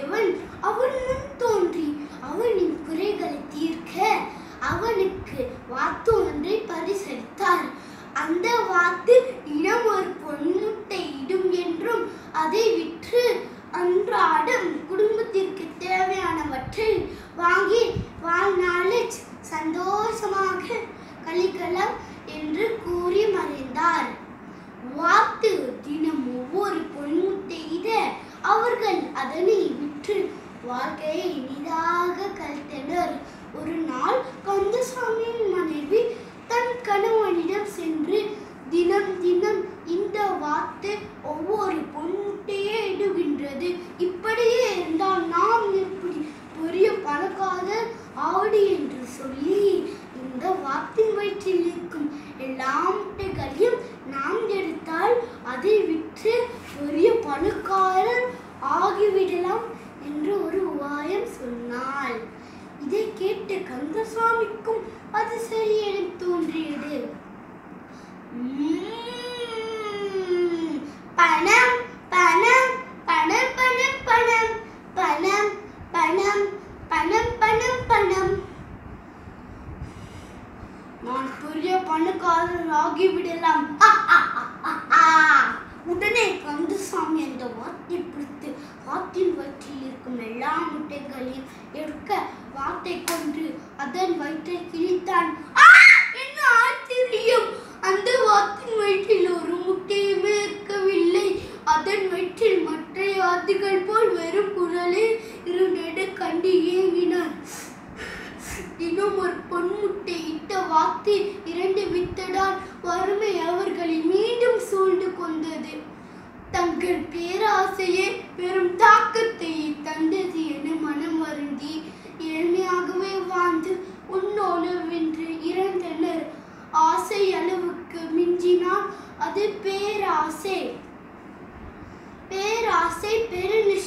தேவன் அவன் முன் தோன்றி அவனின் குறைகளை தீர்க்க அவனுக்கு வாத்து ஒன்றை பரிசளித்தார். அந்த வாத்து தினம் ஒரு பொன்முட்டை இடும் என்றும் அதை விற்று அன்றாடம் குடும்பத்திற்கு தேவையானவற்றை வாங்கி வாழ்நாளில் சந்தோஷமாக கழிக்கலாம் என்று கூறி மறைந்தார். வாத்து தினம் ஒவ்வொரு பொன்முட்டையிட அவர்கள் அதனை விற்று வாழ்க்கையை இனிதாக கழித்தனர். ஒரு நாள் கந்தசாமியின் மனைவி தன் கணவனிடம் சென்று, தினம் தினம் இந்த வாத்து ஒவ்வொரு பொன்முட்டையே இடுகின்றது, இப்படியே இருந்தால் நாம் எப்படி பெரிய பணக்காரர் ஆவடி என்று சொல்லி இந்த வாத்தின் வயிற்றில் இருக்கும் எல்லா முட்டைகளையும் நாம் எடுத்தால் அதை விற்று பெரிய பணக்காரர் ஆகிவிடலாம் என்று ஒரு உபாயம் சொன்னாள். இதை கேட்டு கந்தசாமிக்கும் அது சரி என தோன்றியது. பணம் பணம் பணம் பணம் பணம் பணம் பணம் பணம் பணம் பணம், நான் பெரிய பணக்காரர் ஆகிவிடலாம். உடனே கந்தசாமி அந்த வாத்தை பிடித்து வாத்தின் வயிற்றில் இருக்கும் எல்லா முட்டைகளையும் எடுக்க வாத்தை கொன்று அதன் வயிற்றை கிழித்தான். என்ன ஆச்சரியம்! அந்த வாத்தின் வயிற்றில் ஒரு முட்டையுமே இருக்கவில்லை. அதன் வயிற்றில் மற்ற வாத்துகள் போல் வெறும் குரலே இருந்ததை கண்டு ஏங்கினார். தினம் ஒரு பொன்முட்டை இட்ட வாத்து இரண்டு வித்ததால் வறுமை அவர்களை மீண்டும் சூழ்ந்து கொண்டது. தங்கள் பேராசையே பெரும் தாக்கத்தை தந்தது என மனம் வருந்தி எளிமையாகவே வாழ்ந்து உன்னோடு வென்று இறந்தனர். ஆசை அளவுக்கு மிஞ்சினால் அது பேராசை. பேராசை பெருநிச்சயம்